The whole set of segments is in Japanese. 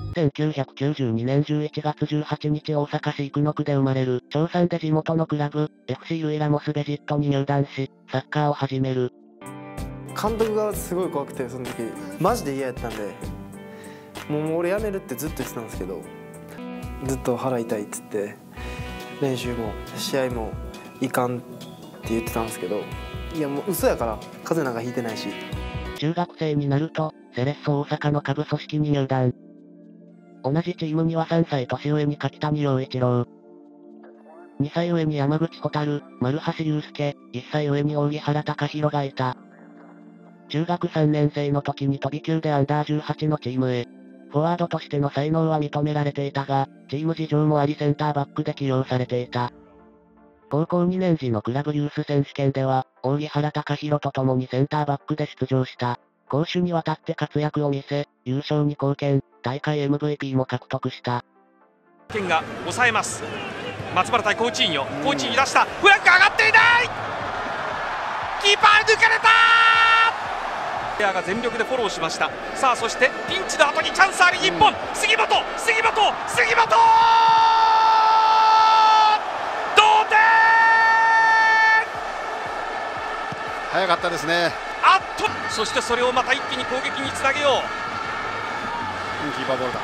1992年11月18日大阪市生野区で生まれる、長3で地元のクラブ、FC ユイラモスベジットに入団し、サッカーを始める。 監督がすごい怖くて、その時、マジで嫌やったんで、もう俺辞めるってずっと言ってたんですけど、ずっと腹痛いっつって、練習も試合もいかんって言ってたんですけど、いやもう嘘やから、風邪なんかひいてないし。 中学生になると、セレッソ大阪の下部組織に入団。同じチームには3歳年上に柿谷陽一郎、2歳上に山口蛍、丸橋祐介、1歳上に扇原隆弘がいた。中学3年生の時に飛び級でアンダー18のチームへ。フォワードとしての才能は認められていたが、チーム事情もありセンターバックで起用されていた。高校2年時のクラブユース選手権では、扇原隆弘と共にセンターバックで出場した。攻守にわたって活躍を見せ、優勝に貢献、大会 MVP も獲得した。 県が抑えます。松原対コーチーニョ、コーチーニョ出した、フラッグ上がっていない。キーパー抜かれた。ペアが全力でフォローしました。さあそしてピンチの後にチャンスあり日本、杉本、杉本、杉本、同点。 早かったですね。 あっと、そしてそれをまた一気に攻撃につなげよう。 キーパーボールだ。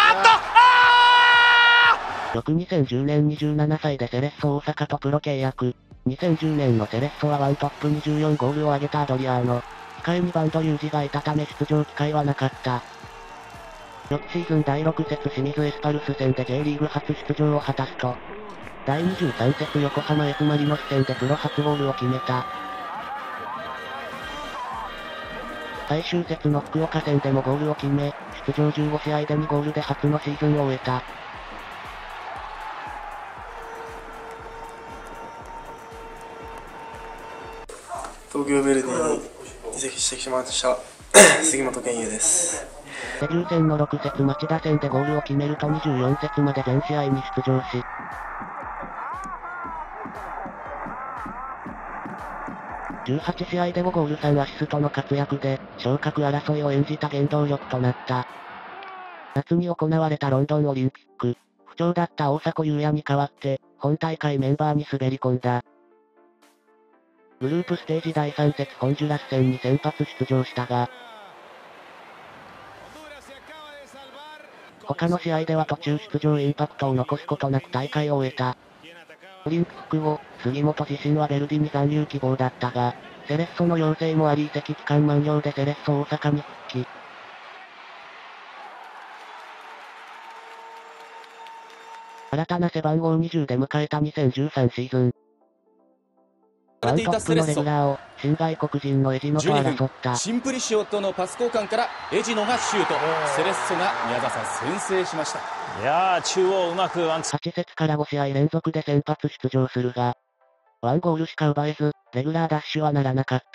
翌2010年27歳でセレッソ大阪とプロ契約。2010年のセレッソはワントップ24ゴールを挙げたアドリアーノ。控えにバンドユージがいたため出場機会はなかった。翌シーズン第6節清水エスパルス戦で J リーグ初出場を果たすと、第23節横浜 F マリノス戦でプロ初ゴールを決めた。最終節の福岡戦でもゴールを決め、出場15試合で2ゴールで初のシーズンを終えた。 東京ヴェルディに移籍してきました杉本健佑です。 デビュー戦の6節町田戦でゴールを決めると24節まで全試合に出場し、18試合で5ゴール3アシストの活躍で、昇格争いを演じた原動力となった。夏に行われたロンドンオリンピック、不調だった大迫勇也に代わって、本大会メンバーに滑り込んだ。グループステージ第3節ホンジュラス戦に先発出場したが、他の試合では途中出場インパクトを残すことなく大会を終えた。オリンピック後、杉本自身はヴェルディに残留希望だったが、セレッソの要請もあり移籍期間満了でセレッソ大阪に復帰。新たな背番号20で迎えた2013シーズン。ワントップのレギュラーを新外国人のエジノと争った。 シンプリシオとのパス交換からエジノがシュート。セレッソが宮田さん先制しました。 いやー、中央うまくワンツー。 8節から5試合連続で先発出場するが、1ゴールしか奪えず、レギュラーダッシュはならなかった。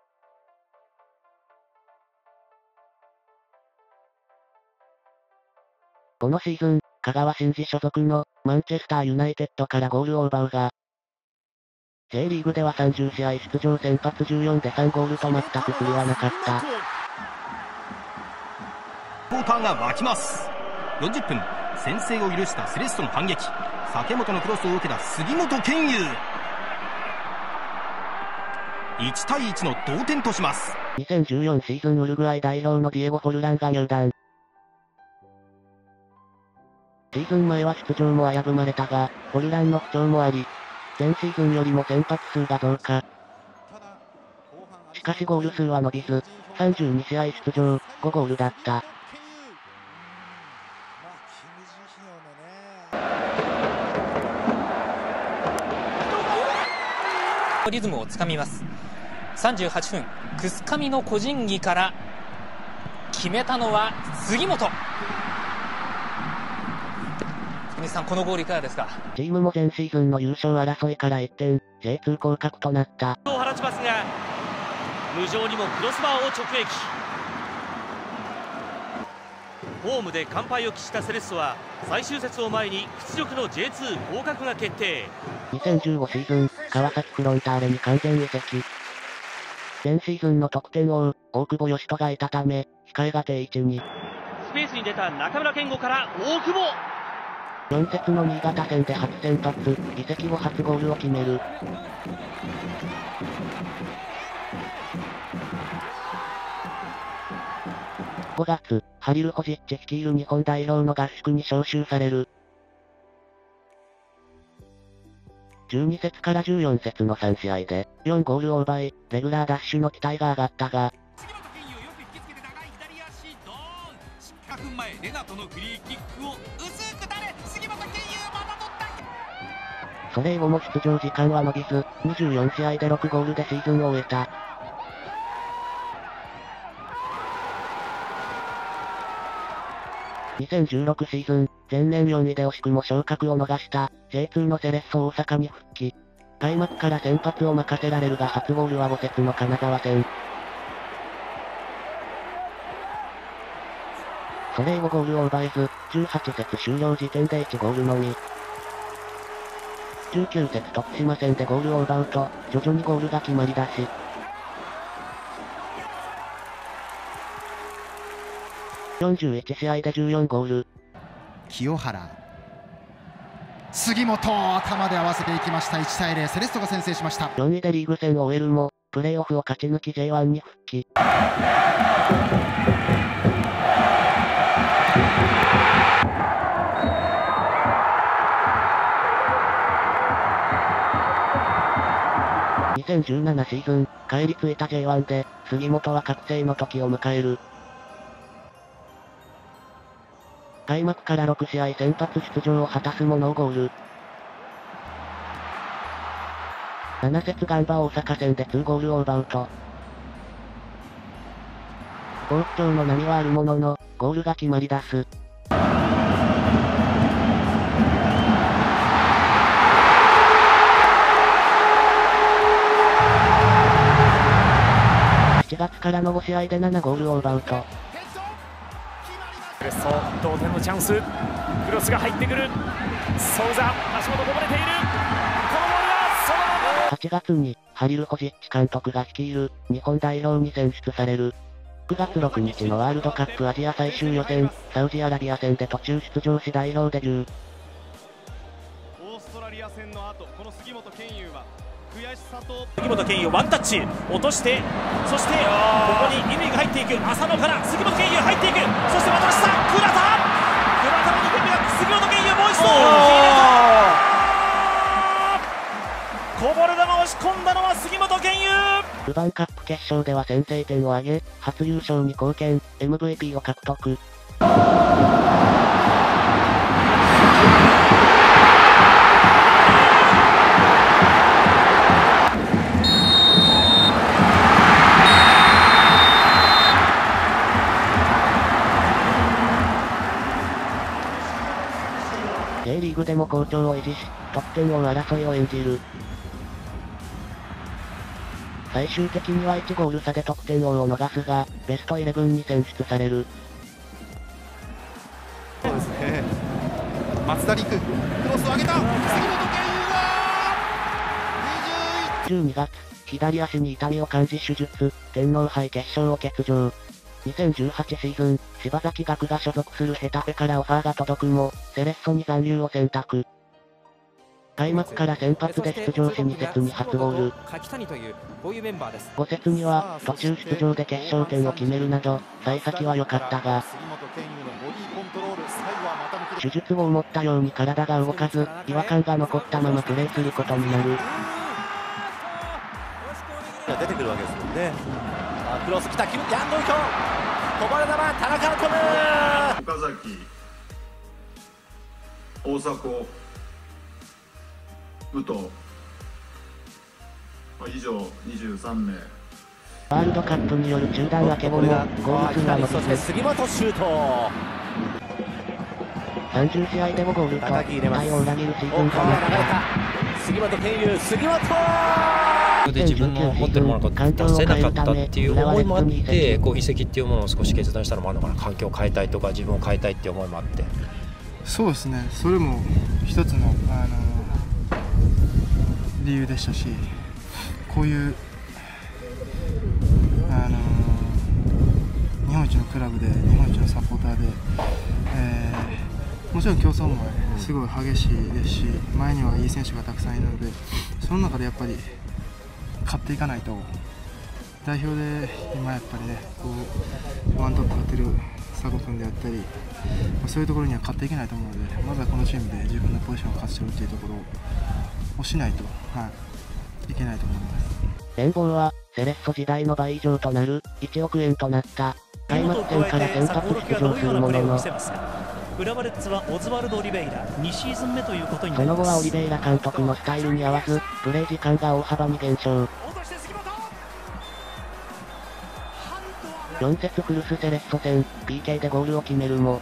このシーズン、香川真司所属のマンチェスターユナイテッドからゴールを奪うが、J リーグでは30試合出場先発14で3ゴールと全く振るわなかった。 サポーターが沸きます。40分、先制を許したセレッソの反撃。酒本のクロスを受けた杉本健佑。1対1の同点とします。 2014シーズンウルグアイ代表のディエゴ・フォルランが入団。シーズン前は出場も危ぶまれたが、フォルランの不調もあり、前シーズンよりも先発数が増加。しかしゴール数は伸びず、32試合出場、5ゴールだった。 リズムをつかみます。38分、クスカミの個人技から決めたのは杉本。福西さん、このゴールいかがですか？ チームも前シーズンの優勝争いから一転、J2 降格となった。 を放ちますが、無情にもクロスバーを直撃。ホームで完敗を喫したセレッソは最終節を前に屈辱の J2 降格が決定。 2015シーズン、川崎フロンターレに完全移籍。前シーズンの得点王、大久保嘉人がいたため、控えが定位置に。 スペースに出た中村健吾から大久保。 4節の新潟戦で初先発、移籍後初ゴールを決める。5月、ハリルホジッチ率いる日本代表の合宿に招集される。12節から14節の3試合で、4ゴールを奪い、レギュラーダッシュの期待が上がったが、それ以後も出場時間は伸びず、24試合で6ゴールでシーズンを終えた。2016シーズン、前年4位で惜しくも昇格を逃した J2 のセレッソ大阪に復帰。開幕から先発を任せられるが初ゴールは5節の金沢戦。それ以後ゴールを奪えず、18節終了時点で1ゴールのみ。19節徳島戦でゴールを奪うと、徐々にゴールが決まりだし、41試合で14ゴール。 清原、杉本、頭で合わせていきました。1対0、セレッソが先制しました。 4位でリーグ戦を終えるも、プレーオフを勝ち抜き J1 に復帰。2017シーズン、帰り着いた J1 で、杉本は覚醒の時を迎える。開幕から6試合先発出場を果たすもノーゴール。7節ガンバ大阪戦で2ゴールを奪うと、好調の波はあるものの、ゴールが決まり出す。7月からの5試合で7ゴールを奪うと、 セレッソ同点のチャンス、クロスが入ってくる、ソウザ、足元こぼれている、このボールはそのまま。 8月にハリルホジッチ監督が率いる日本代表に選出される。9月6日のワールドカップアジア最終予選、サウジアラビア戦で途中出場し代表デビュー。 オーストラリア戦の後、この杉本健佑は悔しさと杉本健佑ワンタッチ落として、そしてここに乾が入っていく、浅野から杉本健佑入っていく、そして渡した倉田の2点目が杉本健佑、もう一度こぼれ球を押し込んだのは杉本健佑。 ルヴァンカップ決勝では先制点を挙げ、初優勝に貢献、MVP を獲得。J リーグでも好調を維持し、得点王争いを演じる。最終的には1ゴール差で得点王を逃すが、ベスト11に選出される。 そうですね。松田陸、クロスを上げた。杉本健佑が 12月、左足に痛みを感じ手術、天皇杯決勝を欠場。2018シーズン、柴崎岳が所属するヘタフェからオファーが届くも、セレッソに残留を選択。開幕から先発で出場し2節に初ゴール。5節には途中出場で決勝点を決めるなど、幸先は良かったが、手術後思ったように体が動かず、違和感が残ったままプレーすることになる。 出てくるわけですもんね。クロス来た、ヤンゴンヒョン、こぼれ球、田中飛ぶ。 岡崎、大迫、武藤、以上23名。 ワールドカップによる中断明け後もゴール数は伸びず、 杉本シュート。 30試合で5ゴールと期待を裏切るシーズンとなった。 杉本健佑、杉本。 で自分の持ってるものを出せなかったっていう思いもあって、こう移籍っていうものを少し決断したのもあるのかな。環境を変えたいとか自分を変えたいっていう思いもあって。 そうですね、それも一つの、理由でしたし、こういう、日本一のククラブで日本一のサポーターで、もちろん競争もすごい激しいですし、前にはいい選手がたくさんいるので、その中でやっぱり勝っていかないと、代表で今やっぱりね、こうワントップ取ってる佐古君であったり、そういうところには勝っていけないと思うので、まずはこのチームで自分のポジションを勝ち取るというところをしないと、いけないと思います。 年俸はセレッソ時代の倍以上となる1億円となった。開幕戦から先発出場するものの、 浦和レッズはオズワルド・オリベイラ2シーズン目ということになそります。 の後はオリベイラ監督のスタイルに合わず、プレー時間が大幅に減少。4節古巣セレッソ戦、PK でゴールを決めるも、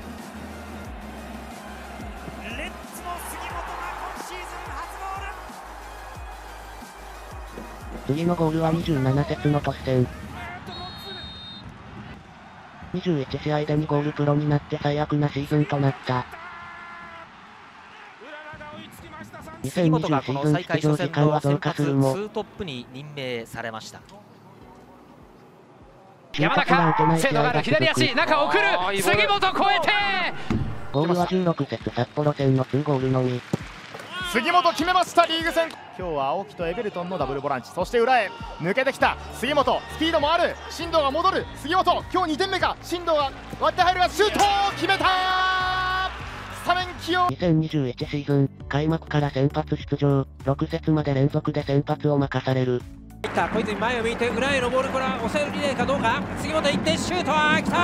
次のゴールは27節の都市戦。21試合で2ゴールプロになって最悪なシーズンとなった。 杉本がこの再開初戦の先発 2 トップに任命されました。 山中、精度がある左足、中送る、杉本超えてゴールは16節札幌戦の2ゴールのみ。 杉本決めました。リーグ戦、今日は青木とエベルトンのダブルボランチ、そして裏へ抜けてきた杉本、スピードもある、進藤が戻る、杉本今日2点目か、進藤が割って入るがシュートを決めた。スタメン起用。 2021シーズン開幕から先発出場、6節まで連続で先発を任される。 小泉前を向いて裏へのボールから抑えるリレーかどうか。杉本行ってシュートは来た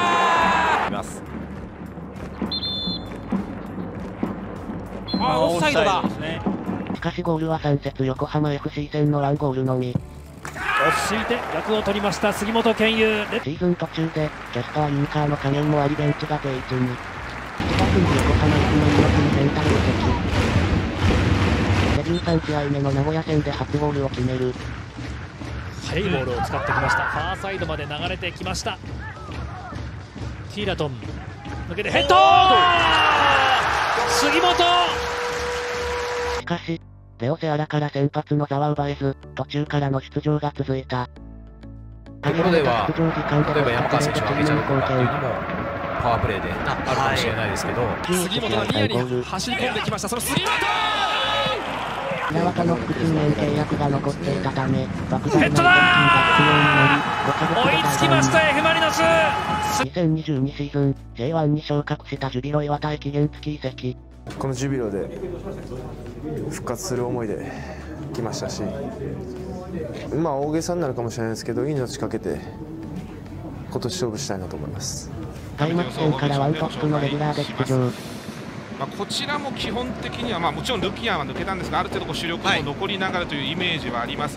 ー。オフサイドだ。 しかしゴールは3節横浜 FC 戦の1ゴールのみ。 落ち着いて役を取りました杉本健佑。 シーズン途中でキャスパー・ユンカーの加入もありベンチが定位置に。7月に横浜 F の2月にレンタル移籍。で13試合目の名古屋戦で初ゴールを決める。 速いボールを使ってきました。ファーサイドまで流れてきました。ティーラトン抜けてヘッド杉本。 しかしレオセアラから先発の座は奪えず、途中からの出場が続いた。 ところでは、 出場時間で例えば山川選手を上げちゃうとかっていうのもパワープレーであるかもしれないですけど、 杉本がニアに走り込んできました。その杉本平綿の複数年契約が残っていたため、 ヘッドだー。追いつきました F マリノス。 2022シーズン J1 に昇格したジュビロ磐田へ期限付き移籍。 このジュビロで復活する思いで来ましたし、大げさになるかもしれないですけど、命かけて今年勝負したいなと思います。 開幕戦からワントップのレギュラーで出場。 こちらも基本的には、もちろんルキアンは抜けたんですが、ある程度主力も残りながらというイメージはあります。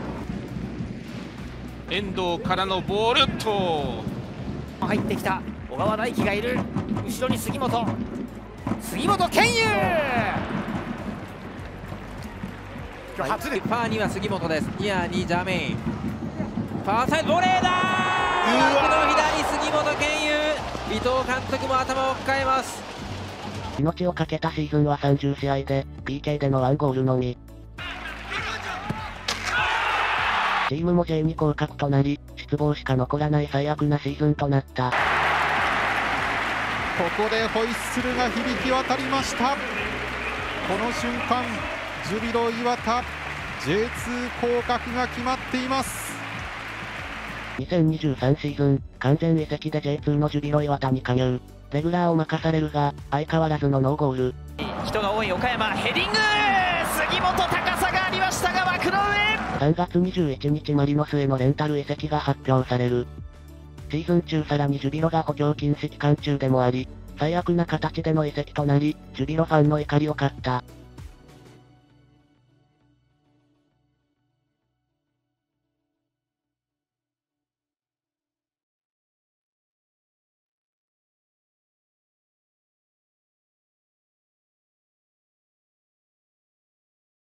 遠藤からのボールと入ってきた小川大輝がいる。後ろに杉本健佑。今日初でパーには杉本です。ニアにジャメイン、パーサイドボレーだー。枠の左杉本健佑。伊藤監督も頭を抱えます。 命をかけたシーズンは30試合で PK での1ゴールのみ。チームも J に降格となり、失望しか残らない最悪なシーズンとなった。 ここでホイッスルが響き渡りました。この瞬間ジュビロ磐田 J2 降格が決まっています。 2023シーズン完全移籍で J2 のジュビロ磐田に加入。レギュラーを任されるが相変わらずのノーゴール。 人が多い岡山、ヘディング。杉本高さがありましたが枠の上。 3月21日マリノスへのレンタル移籍が発表される。シーズン中さらにジュビロが補強禁止期間中でもあり、最悪な形での移籍となり、ジュビロファンの怒りを買った。